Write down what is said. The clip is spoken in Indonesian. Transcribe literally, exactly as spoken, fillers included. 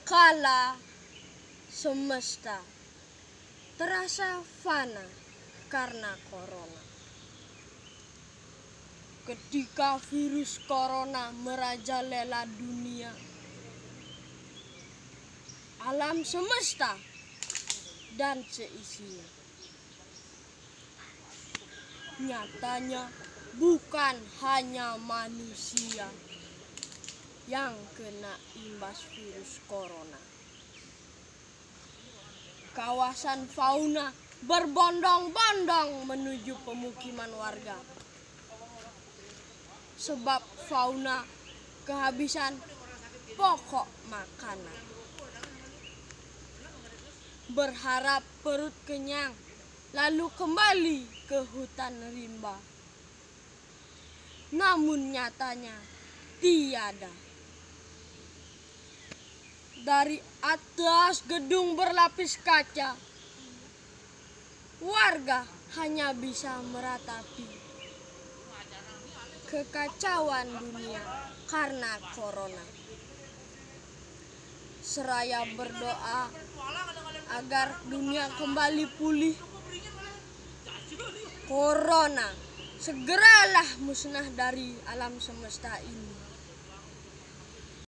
Kala semesta terasa fana karena corona. Ketika virus corona merajalela dunia, alam semesta dan seisinya, nyatanya bukan hanya manusia yang kena imbas virus corona. Kawasan fauna berbondong-bondong menuju pemukiman warga. Sebab fauna kehabisan pokok makanan. Berharap perut kenyang, lalu kembali ke hutan rimba. Namun nyatanya tiada. Dari atas gedung berlapis kaca, warga hanya bisa meratapi kekacauan dunia karena corona. Seraya berdoa agar dunia kembali pulih, corona segeralah musnah dari alam semesta ini.